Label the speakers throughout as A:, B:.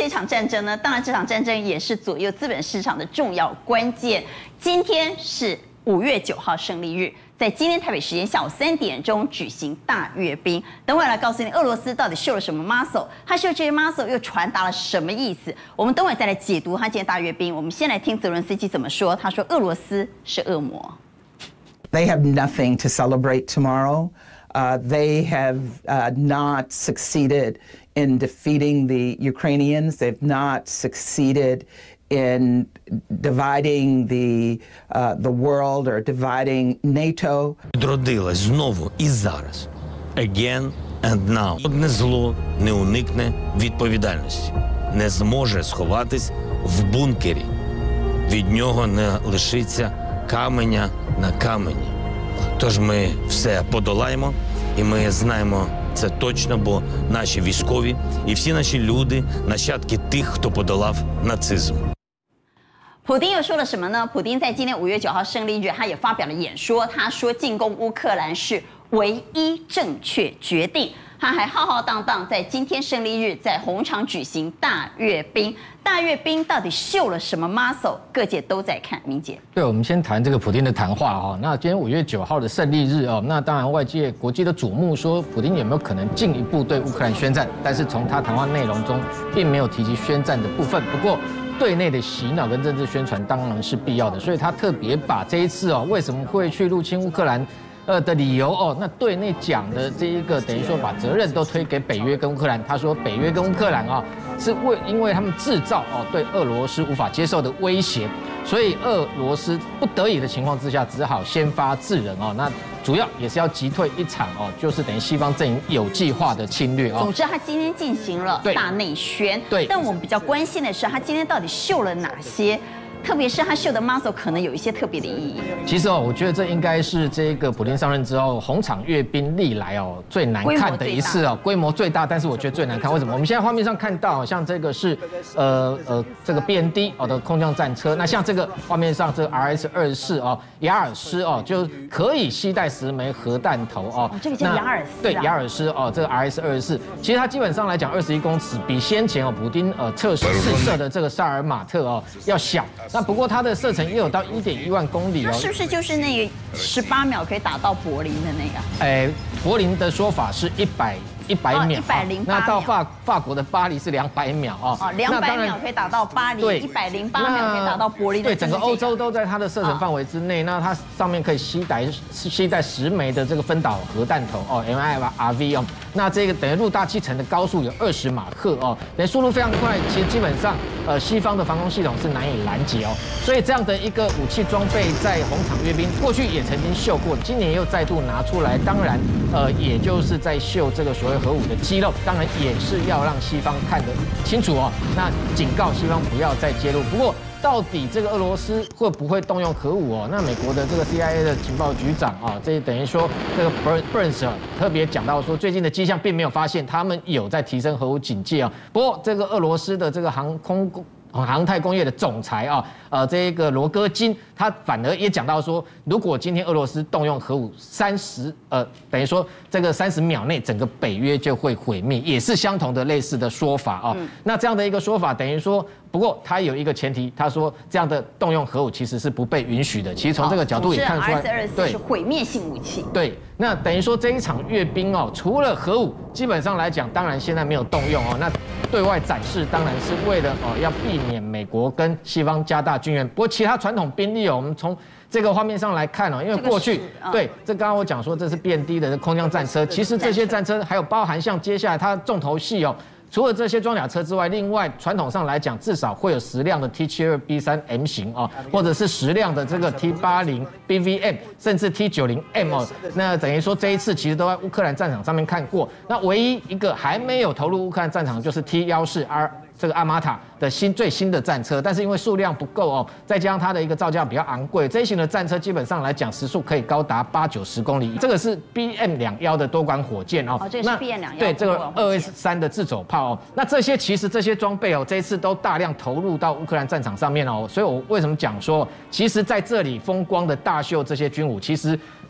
A: 这场战争呢？当然，这场战争也是左右资本市场的重要关键。今天是5月9号胜利日，在今天台北时间下午3点钟举行大阅兵。等会来告诉你，俄罗斯到底秀了什么 muscle， 他秀这些 muscle 又传达了什么意思？我们等会再来解读他今天大阅兵。我们先来听泽伦斯基怎么说。他说，俄罗斯是恶魔。
B: They have nothing to celebrate tomorrow. They have not succeeded in defeating the Ukrainians. They've not succeeded in dividing the world or dividing NATO.
C: Відродилась знову і зараз. Again and now. Одне зло не уникне відповідальності. Не зможе сховатись в бункері. Від нього не лишиться каменя на камені. Тож ми все подолаємо, і ми знаємо це точно, бо наші військові і всі наші люди – нащадки тих, хто подолав нацизм.
A: 普丁又说了什么呢？普丁在今天5月9号胜利日，他也发表了演说。他说，进攻乌克兰是唯一正确决定。他还浩浩荡荡在今天胜利日在红场举行大阅兵。大阅兵到底秀了什么 muscle？ 各界都在看。明姐，
D: 对，我们先谈这个普丁的谈话哈。那今天5月9号的胜利日哦，那当然外界国际的瞩目说，普丁有没有可能进一步对乌克兰宣战？但是从他谈话内容中，并没有提及宣战的部分。不过，对内的洗脑跟政治宣传当然是必要的，所以他特别把这一次哦为什么会去入侵乌克兰的理由哦，那对内讲的这一个等于说把责任都推给北约跟乌克兰。他说北约跟乌克兰啊是因为他们制造哦对俄罗斯无法接受的威胁，所以俄罗斯不得已的情况之下只好先发制人哦。那主要也是要击退一场哦，就是等于西方阵营有计划的侵略哦。
A: 总之，他今天进行了大内宣。
D: 对。
A: 但我们比较关心的是，他今天到底秀了哪些？特别是他秀的 muscle 可能有一些特别的意义。
D: 其实哦，我觉得这应该是这个普丁上任之后红场阅兵历来哦最难看的一次哦，规模最大，但是我觉得最难看。为什么？我们现在画面上看到，像这个是这个 BND 哦的空降战车，那像这个画面上这个 RS-24哦雅尔斯哦就可以携带10枚核弹头哦。
A: 这个叫雅尔斯。
D: 对，雅尔斯哦，这个 RS-24，其实它基本上来讲21公尺，比先前哦普丁测试试射的这个萨尔马特哦要小。那不过它的射程也有到1.1万公里哦，
A: 是不是就是那个18秒可以打到柏林的那个？
D: 柏林的说法是100秒
A: ，108秒。
D: 那到法国的巴黎是200秒哦。
A: 200秒可以打到巴黎，108秒可以打到柏林。
D: 对，整个欧洲都在它的射程范围之内。那它上面可以携带10枚的这个分导核弹头哦 ，MIRV 哦。那这个等于陆大气层的高速有20马赫哦，等于速度非常快。其实基本上西方的防空系统是难以拦截哦。所以这样的一个武器装备在红场阅兵过去也曾经秀过，今年又再度拿出来。当然也就是在秀这个所谓核武的肌肉，当然也是要让西方看得清楚哦。那警告西方不要再介入。不过，到底这个俄罗斯会不会动用核武哦？那美国的这个 CIA 的情报局长啊，这等于说这个 Burns 特别讲到说，最近的迹象并没有发现他们有在提升核武警戒啊。不过，这个俄罗斯的这个航太工业的总裁啊，这个罗戈金，他反而也讲到说，如果今天俄罗斯动用核武等于说这个30秒内整个北约就会毁灭，也是相同的类似的说法啊。那这样的一个说法，等于说，不过他有一个前提，他说这样的动用核武其实是不被允许的。其实从这个角度也看出来，
A: 对，是毁灭性武器。
D: 对，那等于说这一场阅兵哦，除了核武，基本上来讲，当然现在没有动用哦。那对外展示当然是为了要避免美国跟西方加大军援。不过其他传统兵力哦，我们从这个画面上来看哦，因为过去对这刚刚我讲说这是BND的空降战车，其实这些战车还有包含像接下来它重头戏哦。除了这些装甲车之外，另外传统上来讲，至少会有10辆的 T72B3M 型哦，或者是10辆的这个 T80 BVM， 甚至 T90M 哦。那等于说这一次其实都在乌克兰战场上面看过。那唯一一个还没有投入乌克兰战场就是 T14R。这个阿玛塔的最新的战车，但是因为数量不够哦，再加上它的一个造价比较昂贵，这一型的战车基本上来讲时速可以高达80-90公里。这个是 BM21的多管火箭哦，
A: 这个是 BM21
D: 对，这个2S3的自走炮哦。那其实这些装备哦，这一次都大量投入到乌克兰战场上面哦。所以我为什么讲说，其实在这里风光的大秀这些军武，其实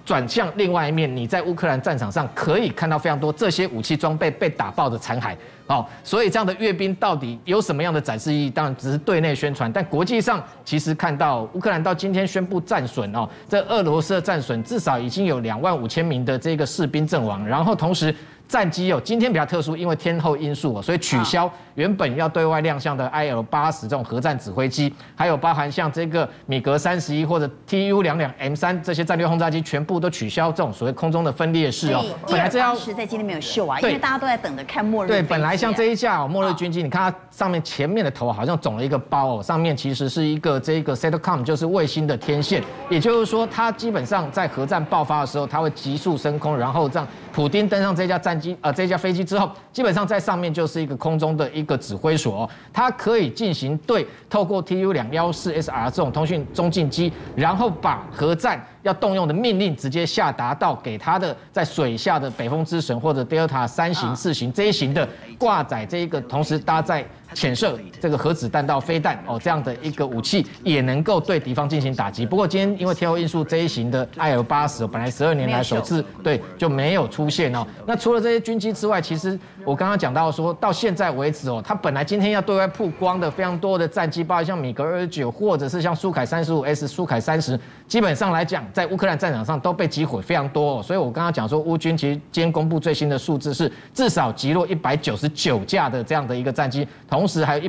D: 转向另外一面，你在乌克兰战场上可以看到非常多这些武器装备被打爆的残骸。所以这样的阅兵到底有什么样的展示意义？当然只是对内宣传，但国际上其实看到乌克兰到今天宣布战损这俄罗斯的战损至少已经有25000名的这个士兵阵亡，然后同时战机今天比较特殊，因为天候因素所以取消原本要对外亮相的 IL-80这种核战指挥机，还有包含像这个米格31或者 TU-22M3这些战略轰炸机，全部都取消这种所谓空中的分列式
A: 本来这要在今天没有秀因为大家都在等着看末日。
D: 对，本来像这一架末日军机，你看它上面前面的头好像肿了一个包上面其实是一个这个 Satcom， 就是卫星的天线，也就是说它基本上在核战爆发的时候，它会急速升空，然后让普丁登上这架这架飞机之后，基本上在上面就是一个空中的一个指挥所它可以进行透过 TU-214SR 这种通讯中继机，然后把核战要动用的命令直接下达到给他的在水下的北风之神或者 Delta 3型、4型这一型的挂载这一个同时搭载潜射这个核子弹道飞弹这样的一个武器，也能够对敌方进行打击。不过今天因为天候因素，这一型的 IL-80本来12年来首次就没有出现那除了这些军机之外，其实我刚刚讲到说到现在为止它本来今天要对外曝光的非常多的战机，包括像米格29或者是像苏凯35S、苏凯30，基本上来讲在乌克兰战场上都被击毁非常多所以我刚刚讲说乌军其实今天公布最新的数字是至少击落199架的这样的一个战机，同时还有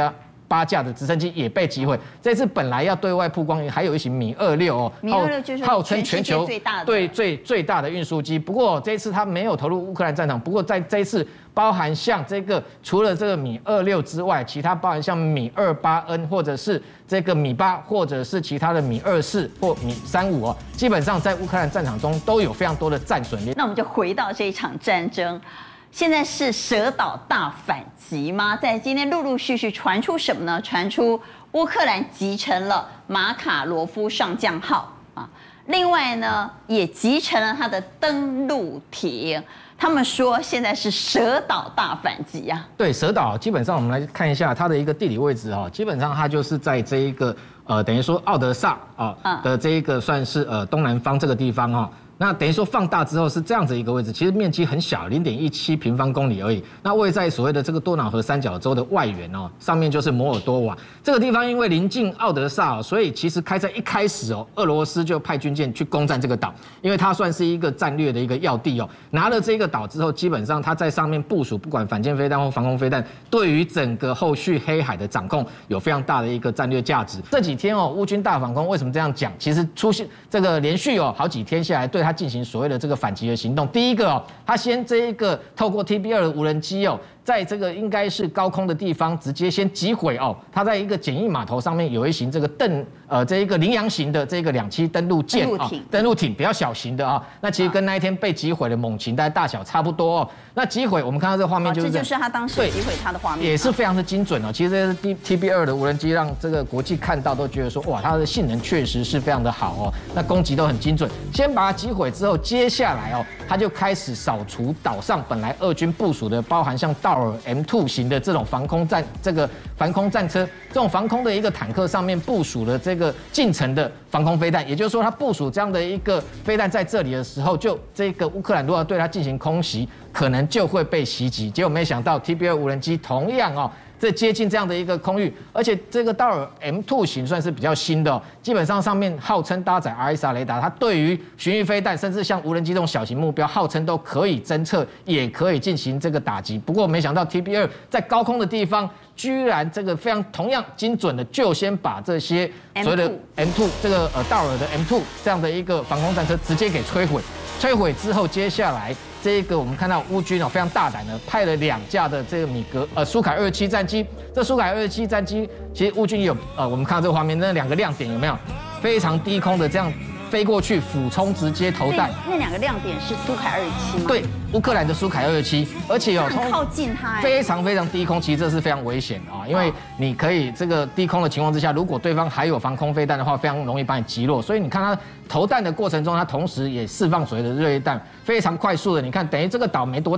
D: 158架的直升机也被击毁。这次本来要对外曝光，还有一型米26
A: 米26就是
D: 号称全球最大的运输机。不过这一次它没有投入乌克兰战场。不过在这一次，包含像这个除了这个米26之外，其他包含像米28N 或者是这个米8，或者是其他的米24或米35基本上在乌克兰战场中都有非常多的战损。
A: 那我们就回到这一场战争。现在是蛇岛大反击吗？在今天陆陆续续传出什么呢？传出乌克兰击沉了马卡罗夫上将号另外呢也击沉了他的登陆艇。他们说现在是蛇岛大反击对，
D: 蛇岛基本上我们来看一下它的一个地理位置基本上它就是在这一个等于说奥德萨的这一个算是东南方这个地方那等于说放大之后是这样子一个位置，其实面积很小，0.17平方公里而已。那位在所谓的这个多瑙河三角洲的外缘上面就是摩尔多瓦这个地方，因为临近奥德萨所以其实在一开始俄罗斯就派军舰去攻占这个岛，因为它算是一个战略的一个要地拿了这个岛之后，基本上它在上面部署不管反舰飞弹或防空飞弹，对于整个后续黑海的掌控有非常大的一个战略价值。这几天乌军大反攻为什么这样讲？其实出现这个连续好几天下来对他进行所谓的这个反击的行动。第一个他先这一个透过 TB2的无人机在这个应该是高空的地方直接先击毁他在一个简易码头上面有一型这个这一个羚羊型的这个2栖登陆舰登陆艇比较小型的那其实跟那一天被击毁的猛禽大概大小差不多那击毁我们看到这个画面就是
A: 这就是他当时击毁他的画面
D: 也是非常的精准其实这是 TB2的无人机让这个国际看到都觉得说哇它的性能确实是非常的好那攻击都很精准。先把它击毁之后，接下来他就开始扫除岛上本来俄军部署的包含像道尔 M2 型的这种防空战车，这种防空的一个坦克上面部署了这个近程的防空飞弹，也就是说它部署这样的一个飞弹在这里的时候，就这个乌克兰如果要对它进行空袭，可能就会被袭击。结果没想到 TB2 无人机同样这接近这样的一个空域，而且这个道尔 M2 型算是比较新的基本上上面号称搭载 RSR 雷达，它对于巡弋飞弹甚至像无人机这种小型目标，号称都可以侦测，也可以进行这个打击。不过没想到 TB2 在高空的地方，居然这个非常同样精准的，就先把这些所谓的 M2 这个道尔的 M2 这样的一个防空战车直接给摧毁。摧毁之后，接下来这个我们看到乌军非常大胆的派了2架的这个苏凯27战机。这苏凯27战机其实乌军有我们看到这个画面那2个亮点有没有？非常低空的这样飞过去俯冲直接投弹。
A: 那2个亮点是苏凯27吗？
D: 对，乌克兰的苏凯27，而且
A: 很靠近它，
D: 非常非常低空，其实这是非常危险因为你可以这个低空的情况之下，如果对方还有防空飞弹的话，非常容易把你击落。所以你看它投弹的过程中，它同时也释放所谓的热液弹，非常快速的。你看，等于这个岛没多大，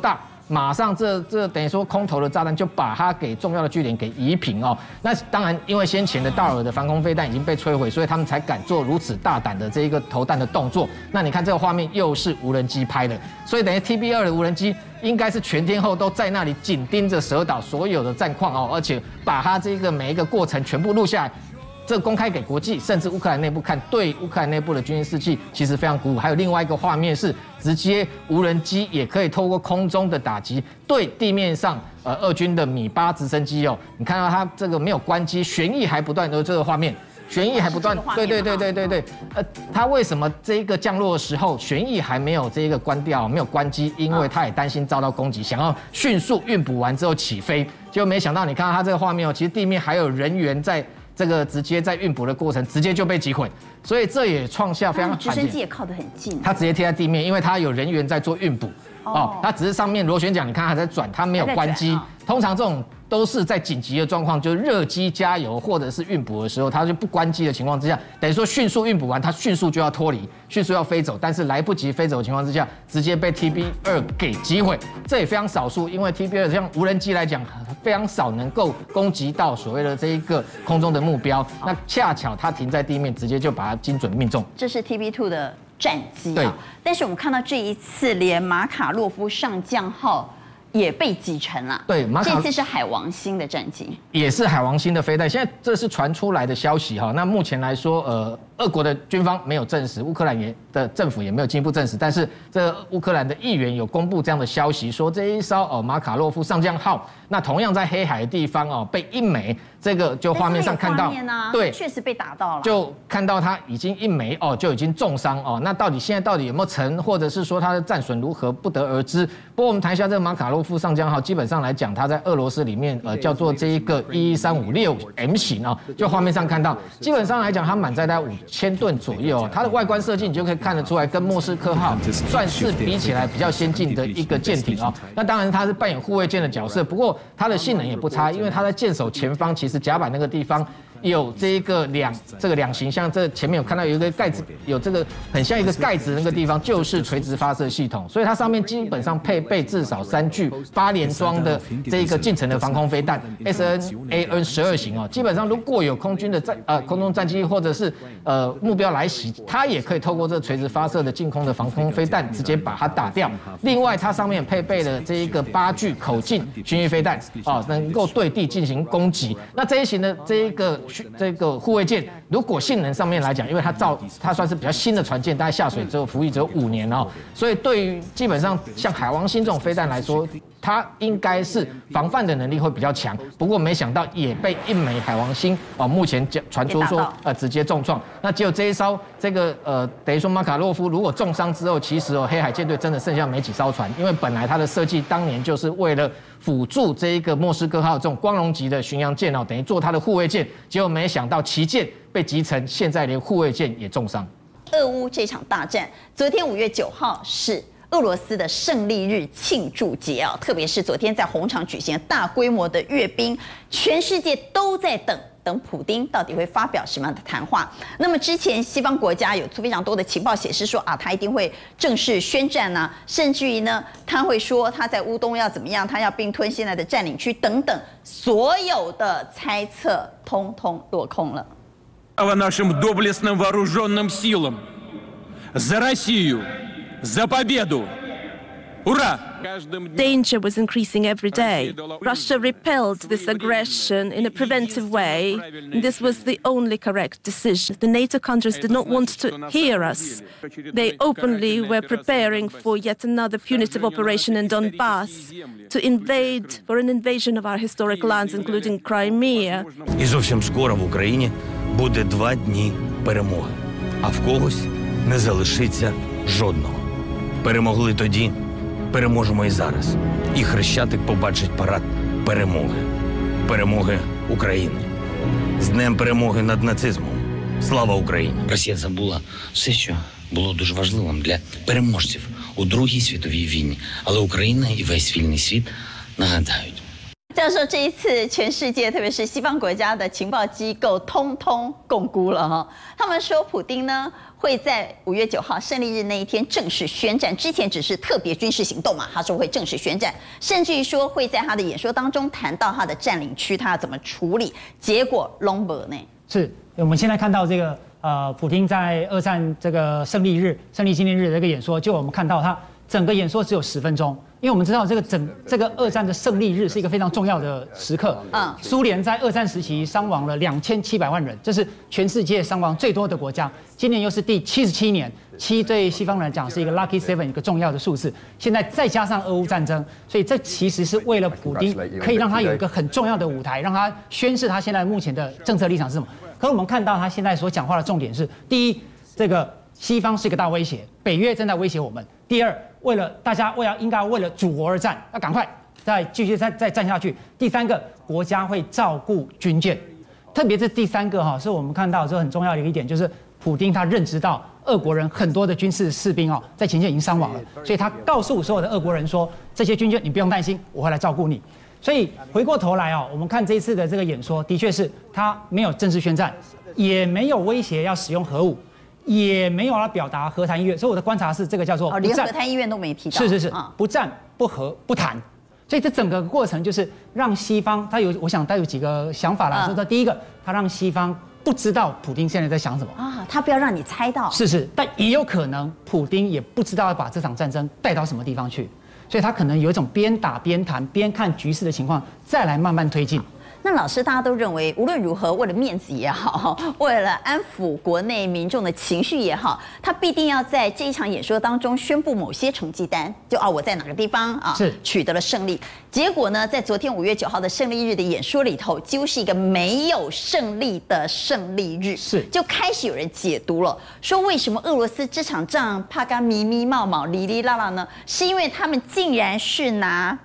D: 马上这等于说空投的炸弹就把它给重要的据点给夷平哦。那当然，因为先前的道尔的防空飞弹已经被摧毁，所以他们才敢做如此大胆的这一个投弹的动作。那你看这个画面又是无人机拍的，所以等于 TB2的无人机应该是全天候都在那里紧盯着蛇岛所有的战况哦，而且把它这个每一个过程全部录下来。这公开给国际，甚至乌克兰内部看，对乌克兰内部的军事士气其实非常鼓舞。还有另外一个画面是，直接无人机也可以透过空中的打击，对地面上俄军的米8直升机哦，你看到它这个没有关机，旋翼还不断的这个画面。旋翼还不断，对，它为什么这个降落的时候旋翼还没有这个关掉，没有关机？因为它也担心遭到攻击，想要迅速运补完之后起飞，结果没想到你看到它这个画面哦，其实地面还有人员在。这个直接在运补的过程，直接就被击毁，所以这也创下非常罕见。
A: 直升机也靠得很近，
D: 它直接贴在地面，因为它有人员在做运补。哦，它只是上面螺旋桨，你看它在转，它没有关机。通常这种都是在紧急的状况，就是热机加油或者是运补的时候，它就不关机的情况之下，等于说迅速运补完，它迅速就要脱离，迅速要飞走，但是来不及飞走的情况之下，直接被 TB2给击毁。这也非常少数，因为 TB2像无人机来讲，非常少能够攻击到所谓的这一个空中的目标。那恰巧它停在地面，直接就把它精准命中。
A: 这是 TB2的战机啊，但是我们看到这一次连马卡洛夫上将号也被击沉了。
D: 对，
A: 这次是海王星的战机，
D: 也是海王星的飞弹。现在这是传出来的消息哈。那目前来说，俄国的军方没有证实，乌克兰的政府也没有进一步证实。但是这乌克兰的议员有公布这样的消息，说这一艘马卡洛夫上将号，那同样在黑海的地方哦，被一枚这个就画面上看到，
A: 对，确实被打到了，
D: 就看到它已经一枚哦，就已经重伤哦。那现在到底有没有沉，或者是说它的战损如何，不得而知。不过我们谈一下这个马卡洛夫上将号，基本上来讲，它在俄罗斯里面叫做这一个11356M 型啊，就画面上看到，基本上来讲，它满载在5000吨左右，它的外观设计你就可以看得出来，跟莫斯科号算是比起来比较先进的一个舰艇啊。那当然它是扮演护卫舰的角色，不过它的性能也不差，因为它在舰首前方其实甲板那个地方有这个两型，像这前面有看到有一个盖子，有这个很像一个盖子的那个地方，就是垂直发射系统，所以它上面基本上配备至少3具8连装的这个近程的防空飞弹 SNAN-12型哦，基本上如果有空军的空中战机或者是目标来袭，它也可以透过这垂直发射的近空的防空飞弹直接把它打掉。另外，它上面配备了这一个8具口径巡弋飞弹啊，能够对地进行攻击。那这一型的这个护卫舰，如果性能上面来讲，因为它算是比较新的船舰，大概下水之后服役只有5年哦，所以对于基本上像海王星这种飞弹来说，它应该是防范的能力会比较强。不过没想到也被一枚海王星目前传出说直接重创。那只有这一艘这个等于说马卡洛夫如果重伤之后，其实黑海舰队真的剩下没几艘船，因为本来它的设计当年就是为了辅助这一个莫斯科号这种光荣级的巡洋舰哦，等于做它的护卫舰，结果没想到旗舰被击沉，现在连护卫舰也重伤。
A: 俄乌这场大战，昨天5月9号是俄罗斯的胜利日庆祝节啊，特别是昨天在红场举行大规模的阅兵，全世界都在等普丁到底会发表什么样的谈话。那么之前西方国家有出非常多的情报显示说他一定会正式宣战啊，甚至于呢他会说他在乌东要怎么样，他要并吞现在的占领区等等，所有的猜测通通落空了。
E: Нашим доблестным вооруженным силам за Россию, за победу! Ура!
F: Danger was increasing every day. Russia repelled this aggression in a preventive way. This was the only correct decision. The NATO countries did not want to hear us. They openly were preparing for yet another punitive operation in Donbass for an invasion of our historic lands, including Crimea.
C: І зовсім скоро в Україні буде 2 дні перемоги, а в когось не залишиться жодного. Перемогли тоді, переможемо і зараз. І Хрещатик побачить парад перемоги. Перемоги України. З Днем перемоги над нацизмом. Слава Україні!
G: Росія забула все, що було дуже важливим для переможців у Другій світовій війні. Але Україна і весь вільний світ нагадають.
A: 教授，这一次全世界，特别是西方国家的情报机构，通通共估了哈。他们说，普丁呢会在5月9号胜利日那一天正式宣战，之前只是特别军事行动嘛，他说会正式宣战，甚至于说会在他的演说当中谈到他的占领区，他要怎么处理。结果拢没呢？
H: 是我们现在看到这个普丁在2战这个胜利纪念日的这个演说，就我们看到他整个演说只有10分钟。因为我们知道这个2战的胜利日是一个非常重要的时刻。苏联在2战时期伤亡了2700万人，这是全世界伤亡最多的国家。今年又是第77年，7对西方人来讲是一个 lucky 7， 一个重要的数字。现在再加上俄乌战争，所以这其实是为了普丁可以让他有一个很重要的舞台，让他宣示他现在目前的政策立场是什么。可是我们看到他现在所讲话的重点是：第一，这个西方是一个大威胁，北约正在威胁我们；第二，大家应该为了祖国而战，要赶快继续再战下去。第三个，国家会照顾军舰，特别是第三个哈，是我们看到这很重要的一点，就是普丁他认知到俄国人很多的军事士兵在前线已经伤亡了，所以他告诉所有的俄国人说，这些军舰你不用担心，我会来照顾你。所以回过头来我们看这一次的这个演说，的确是他没有正式宣战，也没有威胁要使用核武。也没有要表达和谈意愿，所以我的观察是，这个叫做
A: 连和谈意愿都没提到。
H: 是，不战不和不谈，所以这整个过程就是让西方我想他有几个想法啦。说第一个，他让西方不知道普丁现在在想什么
A: 他不要让你猜到。
H: 是，但也有可能普丁也不知道要把这场战争带到什么地方去，所以他可能有一种边打边谈边看局势的情况，再来慢慢推进。
A: 那老师，大家都认为，无论如何，为了面子也好，为了安抚国内民众的情绪也好，他必定要在这一场演说当中宣布某些成绩单，就我在哪个地方取得了胜利。结果呢，在昨天5月9号的胜利日的演说里头，几乎是一个没有胜利的胜利日，就开始有人解读了，说为什么俄罗斯这场仗怕干咪咪冒冒哩哩啦啦呢？是因为他们竟然是拿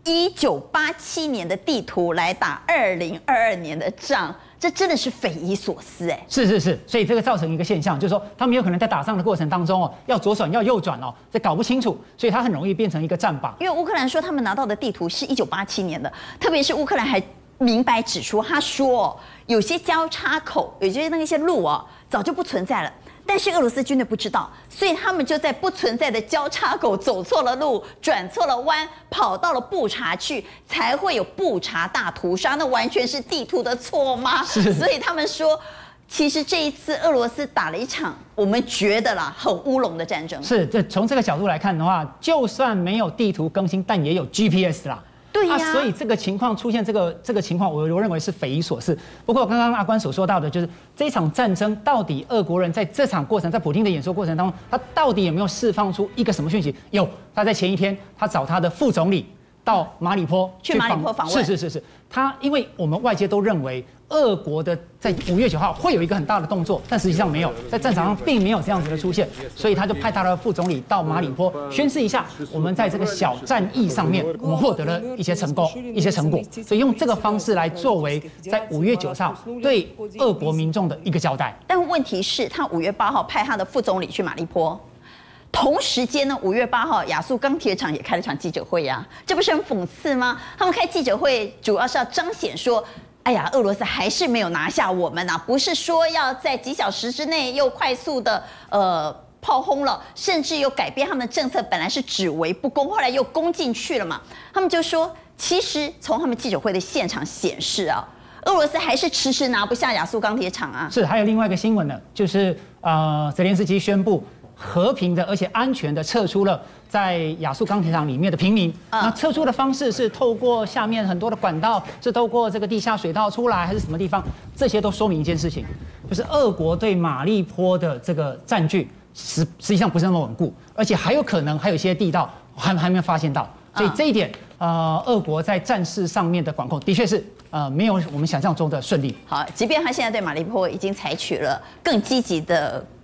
A: 1987年的地图来打2022年的仗，这真的是匪夷所思
H: 是，所以这个造成一个现象，就是说他们有可能在打仗的过程当中要左转要右转这搞不清楚，所以它很容易变成一个战靶。
A: 因为乌克兰说他们拿到的地图是1987年的，特别是乌克兰还明白指出，他说有些交叉口，有些那些路早就不存在了。但是俄罗斯军队不知道，所以他们就在不存在的交叉口走错了路，转错了弯，跑到了布查去，才会有布查大屠杀。那完全是地图的错吗？所以他们说，其实这一次俄罗斯打了一场我们觉得很乌龙的战争。
H: 从这个角度来看的话，就算没有地图更新，但也有 GPS 啦。
A: 对呀，
H: 所以这个情况出现这个情况，我认为是匪夷所思。不过刚刚阿关所说到的，就是这场战争到底俄国人在这场过程，在普丁的演说过程当中，他到底有没有释放出一个什么讯息？有，他在前一天他找他的副总理到马里坡
A: 去马里坡访问。
H: 是，他因为我们外界都认为俄国的在5月9号会有一个很大的动作，但实际上没有，在战场上并没有这样子的出现，所以他就派他的副总理到马里坡宣示一下，我们在这个小战役上面我们获得了一些成功、一些成果，所以用这个方式来作为在5月9号对俄国民众的一个交代。
A: 但问题是，他5月8号派他的副总理去马里坡。同时间呢，5月8号，亚速钢铁厂也开了场记者会这不是很讽刺吗？他们开记者会主要是要彰显说，哎呀，俄罗斯还是没有拿下我们不是说要在几小时之内又快速的炮轰了，甚至又改变他们的政策，本来是只围不攻，后来又攻进去了嘛。他们就说，其实从他们记者会的现场显示俄罗斯还是迟迟拿不下亚速钢铁厂
H: 是，还有另外一个新闻呢，就是泽连斯基宣布和平的而且安全的撤出了在亚速钢铁厂里面的平民。那撤出的方式是透过下面很多的管道，是透过这个地下水道出来，还是什么地方？这些都说明一件事情，就是俄国对马利坡的这个占据实际上不是那么稳固，而且还有可能还有一些地道还没有发现到。所以这一点，俄国在战事上面的管控的确是没有我们想象中的顺利。
A: 好，即便他现在对马利坡已经采取了更积极的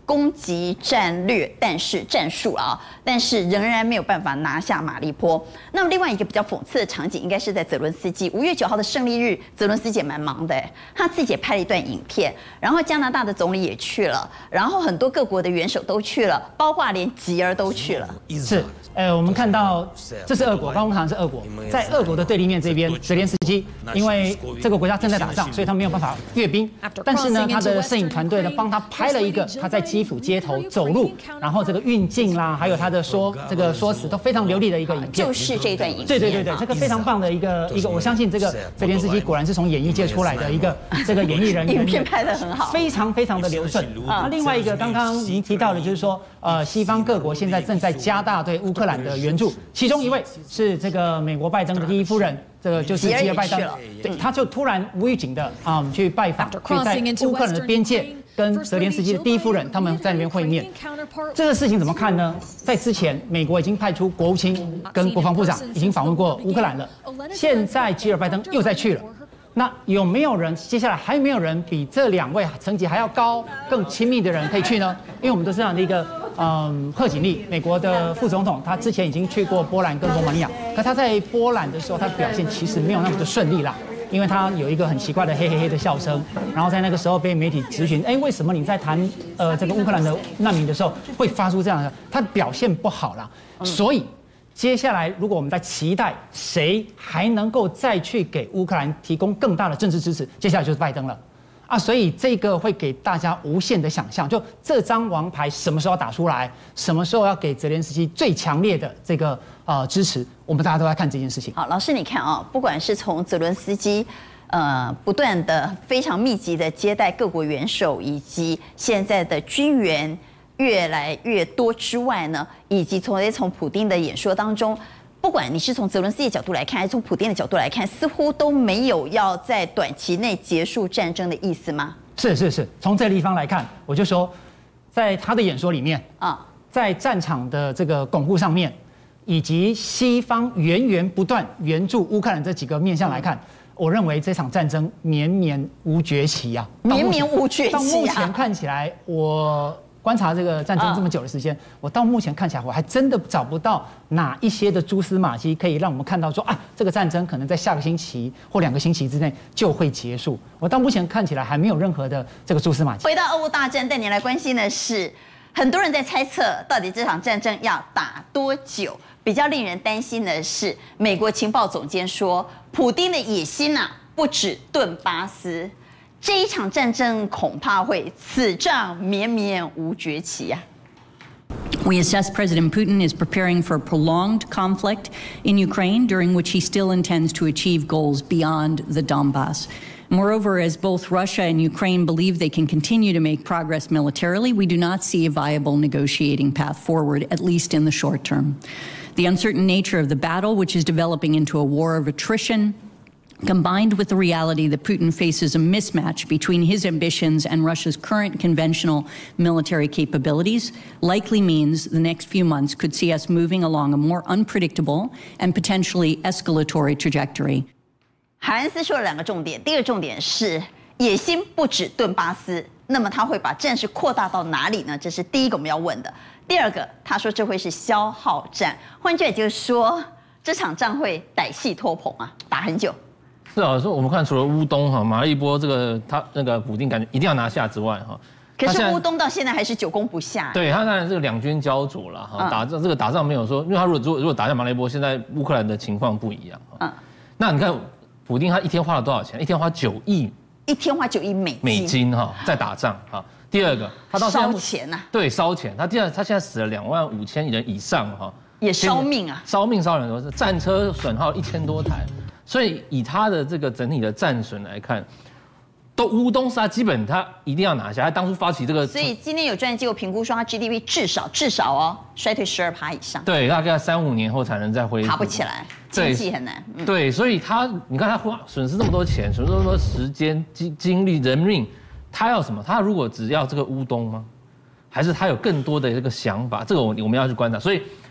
A: 攻击战略，但是战术啊，但是仍然没有办法拿下马利坡。那么另外一个比较讽刺的场景，应该是在泽伦斯基5月9号的胜利日，泽伦斯基也蛮忙的，他自己也拍了一段影片，然后加拿大的总理也去了，然后很多各国的元首都去了，包括连吉尔都去了。
H: 是，我们看到这是俄国，刚刚谈的是俄国，在俄国的对立面这边，泽连斯基因为这个国家正在打仗，所以他没有办法阅兵，但是呢，他的摄影团队呢帮他拍了一个他在基辅街头走路，然后这个运镜啦，还有他的说辞都非常流利的一个影片，
A: 就是这一段影片。
H: 对，这个非常棒的一个，我相信这个泽连斯基果然是从演艺界出来的一个这个演艺人员，
A: 影片拍得很好，
H: 非常的流顺。那另外一个刚刚您提到的，就是说西方各国现在正在加大对乌克兰的援助，其中一位是这个美国拜登的第一夫人。这个就是吉尔拜登，对，他就突然无预警的去拜访，去在乌克兰的边界跟泽连斯基的第一夫人他们在那边会面。这个事情怎么看呢？在之前，美国已经派出国务卿跟国防部长已经访问过乌克兰了，现在吉尔拜登又再去了。那有没有人接下来还没有人比这2位层级还要高、更亲密的人可以去呢？因为我们都知道那个贺锦丽，美国的副总统，他之前已经去过波兰跟罗马尼亚，可他在波兰的时候，他表现其实没有那么的顺利啦，因为他有一个很奇怪的嘿嘿嘿的笑声，然后在那个时候被媒体质询，为什么你在谈这个乌克兰的难民的时候会发出这样的，他表现不好啦，所以。接下来，如果我们在期待谁还能够再去给乌克兰提供更大的政治支持，接下来就是拜登了啊！所以这个会给大家无限的想象，就这张王牌什么时候要打出来，什么时候要给泽连斯基最强烈的这个支持，我们大家都在看这件事情。
A: 好，老师你看啊，不管是从泽伦斯基不断的非常密集的接待各国元首，以及现在的军援。越来越多之外呢，以及从普丁的演说当中，不管你是从泽伦斯基的角度来看，还是从普丁的角度来看，似乎都没有要在短期内结束战争的意思吗？
H: 是，从这个地方来看，我就说，在他的演说里面在战场的这个巩固上面，以及西方源源不断援助乌克兰这几个面向来看，我认为这场战争绵绵无绝期啊，
A: 绵绵无绝期啊。
H: 到目前看起来，我。观察这个战争这么久的时间，我到目前看起来，我还真的找不到哪一些的蛛丝马迹可以让我们看到说这个战争可能在下个星期或2个星期之内就会结束。我到目前看起来还没有任何的这个蛛丝马迹。
A: 回到俄乌大战，带你来关心的是，很多人在猜测到底这场战争要打多久。比较令人担心的是，美国情报总监说，普丁的野心不止顿巴斯。这一场战争恐怕会此仗绵绵无绝期啊。
I: We assess President Putin is preparing for a prolonged conflict in Ukraine, during which he still intends to achieve goals beyond the Donbass. Moreover, as both Russia and Ukraine believe they can continue to make progress militarily, we do not see a viable negotiating path forward, at least in the short term. The uncertain nature of the battle, which is developing into a war of attrition, combined with the reality that Putin faces a mismatch between his ambitions and Russia's current conventional military capabilities, likely means the next few months could see us moving along a more unpredictable and potentially escalatory trajectory.
A: 海恩斯说了2个重点，第一个重点是野心不止顿巴斯，那么他会把战事扩大到哪里呢？这是第一个我们要问的。第二个，他说这会是消耗战，换句话就是说，这场仗会歹戏拖棚打很久。
D: 是啊，说我们看除了乌东马利波这个他那个普丁感觉一定要拿下之外
A: 可是乌东到现在还是久攻不下。
D: 对他当然这个两军焦灼了打仗没有说，因为他如果打下马利波，现在乌克兰的情况不一样那你看普丁他一天花了多少钱？一天花9亿，
A: 一天花9亿美金
D: 在打仗第二个，他到现在
A: 烧钱
D: 对，烧钱。他现在死了25000人以上
A: 也烧命
D: 烧命烧人多，战车损耗1000多台。所以以他的这个整体的战损来看，乌东是他基本他一定要拿下。他当初发起这个，
A: 所以今天有专业机构评估说，他 GDP 至少衰退12%以上。
D: 对，大概3-5年后才能再恢复。
A: 爬不起来，经济很难。
D: 对，所以你看他损失这么多钱，损失这么多时间、精力、人命，他要什么？他如果只要这个乌东吗？还是他有更多的这个想法？这个我们要去观察。所以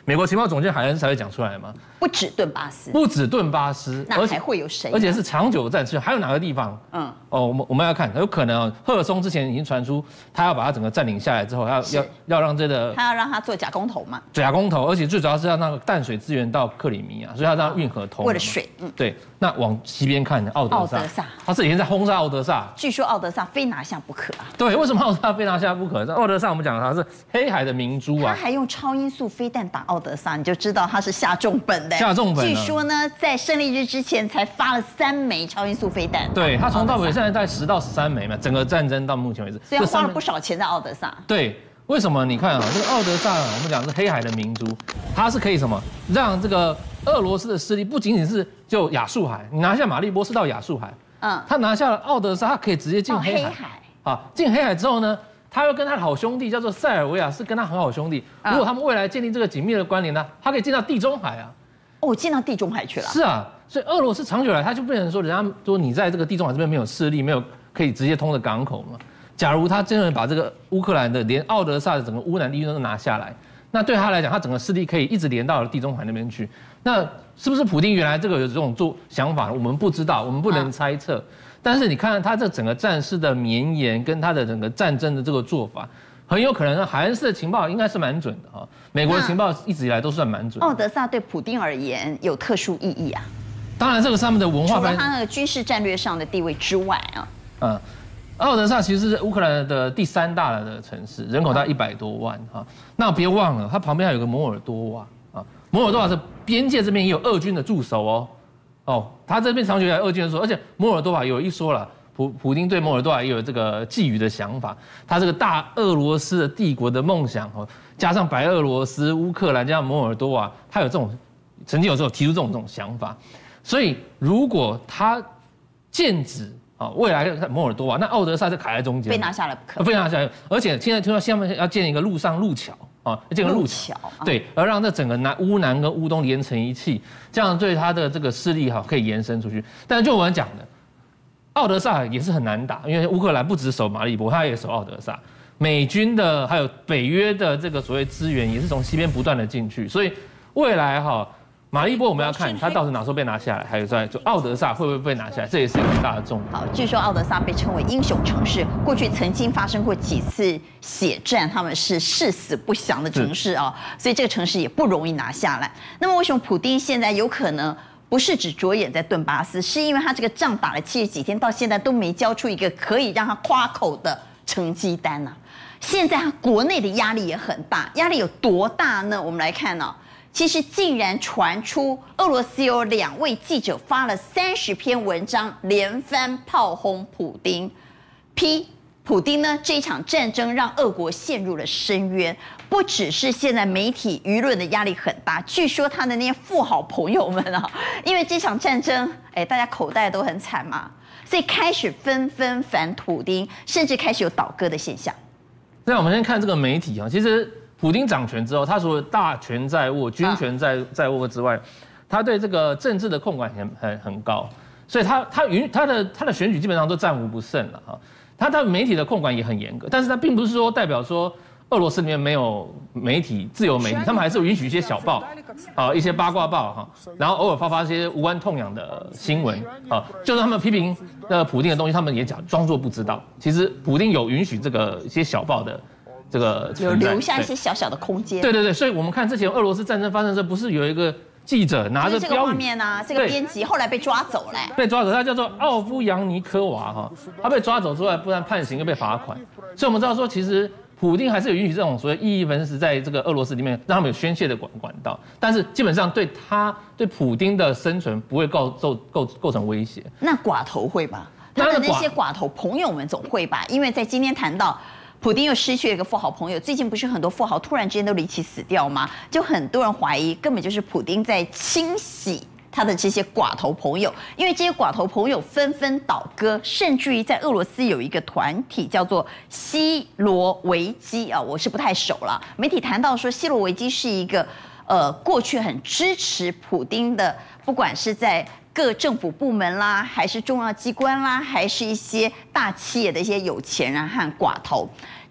D: 美国情报总监海恩斯才会讲出来嘛。
A: 不止顿巴斯，
D: 不止顿巴斯，
A: 那还会有谁？
D: 而且是长久战事，还有哪个地方？我们要看，有可能赫尔松之前已经传出，他要把它整个占领下来之后，要让这个，
A: 他要让他做假公投嘛？
D: 假公投，而且最主要是要让淡水资源到克里米亚，所以要让运河通。
A: 为了水，
D: 对。那往西边看，奥德萨，他是以前在轰炸奥德萨，
A: 据说奥德萨非拿下不可啊。
D: 对，为什么奥德萨非拿下不可？奥德萨我们讲它是黑海的明珠啊，
A: 他还用超音速飞弹打奥德萨，你就知道他是下重本的。
D: 下重本。
A: 据说呢，在胜利日之前才发了3枚超音速飞弹。
D: 对，他从到尾现在在10到13枚嘛，整个战争到目前为止，
A: 所以花了不少钱在奥德萨。
D: 对。为什么？你看啊，这个奥德萨，我们讲是黑海的明珠，它是可以什么让这个俄罗斯的势力不仅仅是就亚速海，你拿下马利波是到亚速海，他拿下了奥德萨，他可以直接进黑海。进黑海之后呢，他又跟他的好兄弟叫做塞尔维亚是跟他很好兄弟，如果他们未来建立这个紧密的关联呢，他可以进到地中海啊。
A: 进到地中海去了。
D: 是啊，所以俄罗斯长久以来他就变成说，人家说你在这个地中海这边没有势力，没有可以直接通的港口嘛。假如他真的把这个乌克兰的连奥德萨的整个乌南地区都拿下来，那对他来讲，他整个势力可以一直连到了地中海那边去。那是不是普丁原来这个有这种想法？我们不知道，我们不能猜测。但是你看他这整个战事的绵延跟他的整个战争的这个做法，很有可能海恩斯的情报应该是蛮准的哈。美国的情报一直以来都算蛮准。
A: 奥德萨对普丁而言有特殊意义啊。
D: 当然，这个上面的文化，
A: 除了他那个军事战略上的地位之外啊，
D: 奥德萨其实是乌克兰的第3大的城市，人口大概100多万哈。那别忘了，它旁边还有个摩尔多瓦啊，摩尔多瓦是边界这边也有俄军的驻守他这边长久以来俄军的驻守，而且摩尔多瓦有一说了，普丁对摩尔多瓦也有这个觊觎的想法，他这个大俄罗斯的帝国的梦想加上白俄罗斯、乌克兰加上摩尔多瓦，他有这种曾经有时候提出这种想法，所以如果他剑指未来摩尔多瓦，那奥德萨是卡在中间，
A: 被拿下来不可，
D: 被拿下来，而且现在听说下面要建一个陆上路桥建个路桥，对，而让这整个乌南跟乌东连成一气，这样对他的这个势力可以延伸出去。但是就我们讲的，奥德萨也是很难打，因为乌克兰不只守马利波，他也守奥德萨，美军的还有北约的这个所谓资源也是从西边不断的进去，所以未来马利波我们要看他到底哪时候被拿下来，还有就奥德萨会不会被拿下来，这也是一个很大的重点。
A: 好，据说奥德萨被称为英雄城市，过去曾经发生过几次血战，他们是誓死不降的城市所以这个城市也不容易拿下来。那么为什么普丁现在有可能不是只着眼在顿巴斯，是因为他这个仗打了70几天，到现在都没交出一个可以让他夸口的成绩单呢？现在他国内的压力也很大，压力有多大呢？我们来看其实竟然传出俄罗斯有2位记者发了30篇文章，连番炮轰普丁，批普丁呢这一场战争让俄国陷入了深渊，不只是现在媒体舆论的压力很大，据说他的那些富豪朋友们因为这场战争，大家口袋都很惨嘛，所以开始纷纷反普丁，甚至开始有倒戈的现象。
D: 那我们先看这个媒体其实。普丁掌权之后，他除了大权在握、军权在握之外，他对这个政治的控管很高，所以他的选举基本上都战无不胜了他的媒体的控管也很严格，但是他并不是说代表说俄罗斯里面没有媒体、自由媒体，他们还是允许一些小报一些八卦报然后偶尔发一些无关痛痒的新闻就是他们批评普丁的东西，他们也装作不知道。其实普丁有允许这个一些小报的。这个
A: 有留下一些小小的空间。
D: 对，所以我们看之前俄罗斯战争发生的时候，不是有一个记者拿着
A: 这个画面这个编辑后来被抓走了，
D: 被抓走，他叫做奥夫扬尼科娃他被抓走之外，不但判刑又被罚款，所以我们知道说，其实普丁还是有允许这种所谓异议分子在这个俄罗斯里面让他们有宣泄的管道，但是基本上对普丁的生存不会构成威胁。
A: 那寡头会吧？他的那些寡头朋友们总会吧？因为在今天谈到。普丁又失去了一个富豪朋友，最近不是很多富豪突然之间都离奇死掉吗？就很多人怀疑根本就是普丁在清洗他的这些寡头朋友，因为这些寡头朋友纷纷倒戈，甚至于在俄罗斯有一个团体叫做西罗维基我是不太熟了。媒体谈到说，西罗维基是一个过去很支持普丁的，不管是在各政府部门啦，还是重要机关啦，还是一些大企业的一些有钱人和寡头。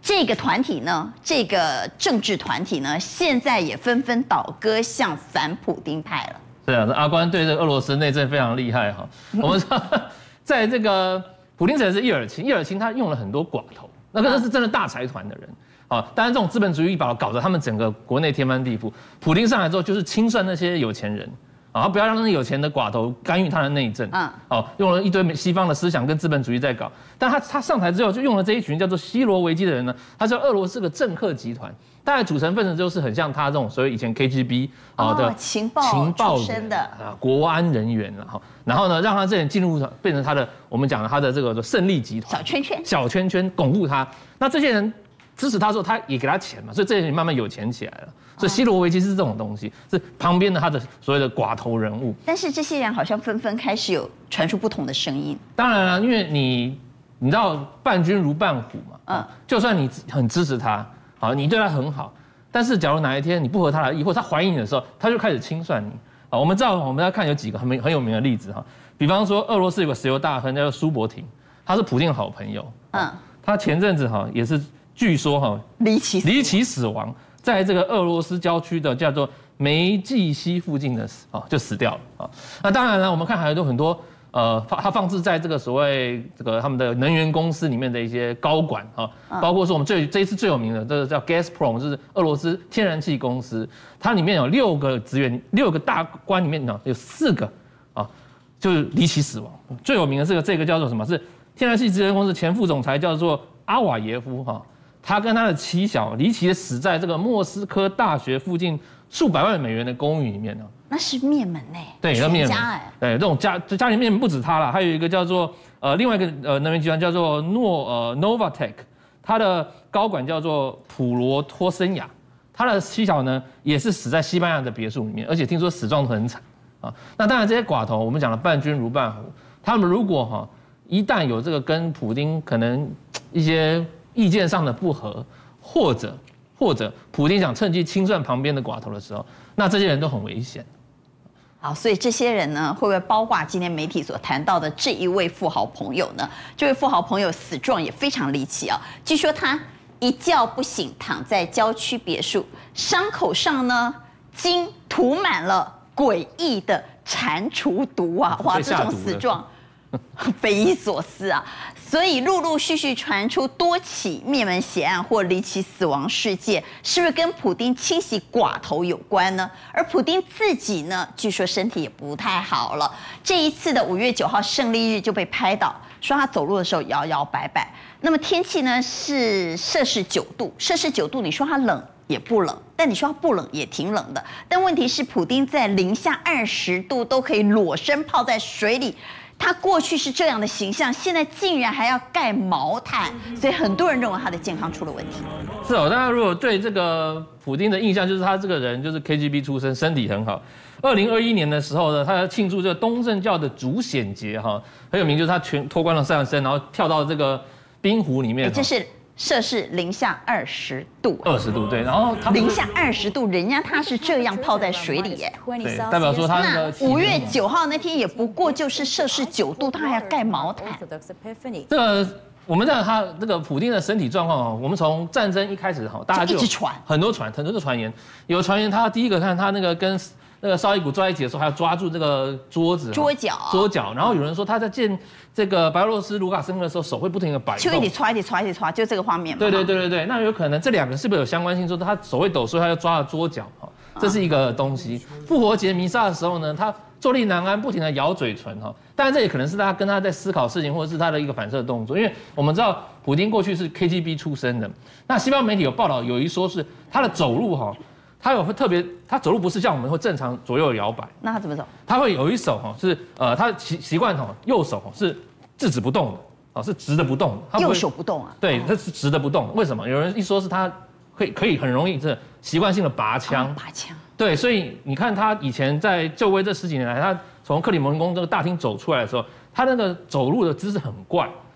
A: 这个团体呢，这个政治团体呢，现在也纷纷倒戈向反普丁派了。
J: 对啊，阿关对这个俄罗斯内政非常厉害哈。我们说，在这个普丁指的是叶尔钦，叶尔钦他用了很多寡头，那个是真的大财团的人。啊，当然这种资本主义搞得他们整个国内天翻地覆。普丁上来之后就是清算那些有钱人。啊，不要让那有钱的寡头干预他的内政。用了一堆西方的思想跟资本主义在搞。但他上台之后就用了这一群叫做西罗维基的人呢，他叫俄罗斯个政客集团，大概组成分子就是很像他这种所谓以前 KGB 的
A: 情报出身的
J: 国安人员然后呢让他这人进入变成他的我们讲的他的这个胜利集团小圈圈巩固他。那这些人支持他之后，他也给他钱嘛，所以这些人慢慢有钱起来了。所以西罗维基是这种东西，是旁边的他的所谓的寡头人物。
A: 但是这些人好像纷纷开始有传出不同的声音。
J: 当然了，因为你知道伴君如伴虎嘛，就算你很支持他，好，你对他很好，但是假如哪一天你不合他的意，或者他怀疑你的时候，他就开始清算你。我们知道我们要看有几个很有名的例子比方说俄罗斯有个石油大亨叫做苏博廷，他是普丁的好朋友，他前阵子也是据说离奇死亡。在这个俄罗斯郊区的叫做梅季西附近的就死掉了那当然呢，我们看还有很多他放置在这个所谓这个他们的能源公司里面的一些高管包括说我们这一次最有名的这个叫 Gazprom， 就是俄罗斯天然气公司，它里面有6个职员，6个大官里面呢有4个就是离奇死亡。最有名的这个叫做什么？是天然气职员公司前副总裁叫做阿瓦耶夫他跟他的妻小离奇的死在这个莫斯科大学附近数百万美元的公寓里面
A: 那是灭门
J: 对，
A: 全
J: 灭门
A: 家
J: 对，这种家里面不止他了，还有一个叫做另外一个能源集团叫做Novatek， 他的高管叫做普罗托森雅，他的妻小呢也是死在西班牙的别墅里面，而且听说死状都很惨那当然这些寡头，我们讲的伴君如伴虎，他们如果一旦有这个跟普丁可能一些意见上的不合，或者普丁想趁机清算旁边的寡头的时候，那这些人都很危险。
A: 好，所以这些人呢，会不会包括今天媒体所谈到的这一位富豪朋友呢？这位富豪朋友死状也非常离奇据说他一觉不醒，躺在郊区别墅，伤口上呢竟涂满了诡异的蟾蜍毒哇，这种死状匪夷所思所以陆续传出多起灭门血案或离奇死亡事件，是不是跟普丁清洗寡头有关呢？而普丁自己呢，据说身体也不太好了。这一次的5月9号胜利日就被拍到，说他走路的时候摇摇摆摆。那么天气呢是摄氏9度，摄氏9度，你说它冷也不冷，但你说它不冷也挺冷的。但问题是，普丁在零下20度都可以裸身泡在水里。他过去是这样的形象，现在竟然还要盖毛毯，所以很多人认为他的健康出了问题。
J: 是大家如果对这个普丁的印象就是他这个人就是 KGB 出身，身体很好。2021年的时候呢，他要庆祝这个东正教的主显节很有名，就是他全脱光了上身，然后跳到这个冰湖里面。
A: 这是摄氏零下20度
J: ，20度对，然后他
A: 零下20度，人家他是这样泡在水里
J: 对，代表说他那
A: 5月9号那天也不过就是摄氏9度，他还要盖毛毯。
J: 这个我们讲他这个普丁的身体状况我们从战争一开始大家就
A: 一直传
J: 很多的传言，有传言他第一个看他那个跟那个绍伊古坐在一起的时候，还要抓住这个桌角，然后有人说他在见这个白俄罗斯卢卡申科的时候，手会不停的摆动，
A: 就一直抓，就这个画面嘛。
J: 对，那有可能这2个是不是有相关性？说他手会抖，所以他要抓着桌角这是一个东西。复活节弥撒的时候呢，他坐立难安，不停的咬嘴唇当然这也可能是他跟他在思考事情，或者是他的一个反射动作。因为我们知道普丁过去是 KGB 出身的，那西方媒体有报道，有一说是他的走路他有特别，他走路不是像我们会正常左右摇摆，
A: 那他怎么走？他
J: 会有一手是他习惯右手是制止不动的是直的不动的。
A: 右手不动
J: 对，他是直的不动。为什么？有人一说是他可以很容易这习惯性的拔枪。对，所以你看他以前在就位这10几年来，他从克里姆林宫这个大厅走出来的时候，他那个走路的姿势很怪。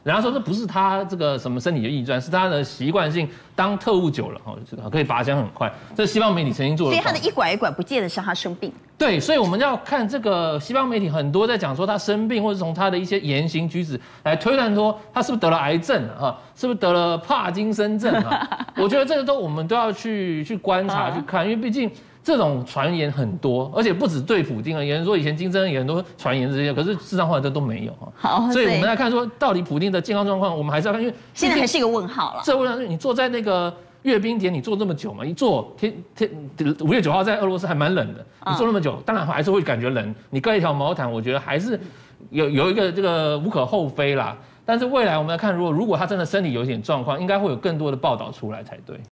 J: 人家说这不是他这个什么身体的异状，是他的习惯性当特务久了可以拔枪很快。这西方媒体曾经做的。
A: 所以他的一拐一拐，不见得是他生病。
J: 对，所以我们要看这个西方媒体很多在讲说他生病，或者从他的一些言行举止来推断说他是不是得了癌症啊，是不是得了帕金森症啊？我觉得这个我们都要去观察去看，因为毕竟这种传言很多，而且不止对普丁而言，说以前金正恩也很多传言这些，可是事实上后来都没有啊。
A: 好，
J: 所以我们来看说到底普丁的健康状况，我们还是要看，因为
A: 现在还是一个问号了。
J: 这问题你坐在那个阅兵典，你坐这么久嘛？一坐5月9号在俄罗斯还蛮冷的，你坐那么久，当然还是会感觉冷。你盖一条毛毯，我觉得还是有一个这个无可厚非啦。但是未来我们来看，如果他真的身体有一点状况，应该会有更多的报道出来才对。